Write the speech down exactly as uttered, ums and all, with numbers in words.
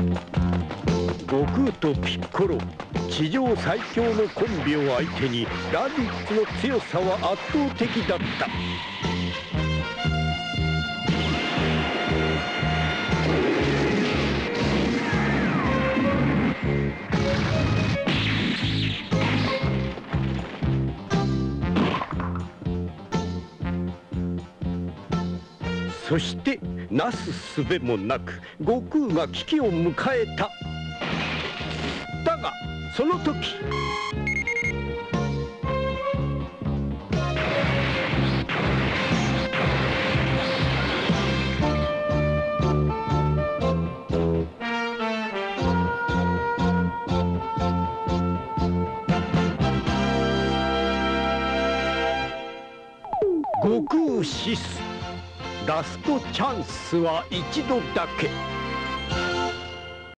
悟空とピッコロ、地上最強のコンビを相手にラディッツの強さは圧倒的だった。そしてなすすべもなく悟空が危機を迎えた。だがその時、悟空死す。ラストチャンスは一度だけ。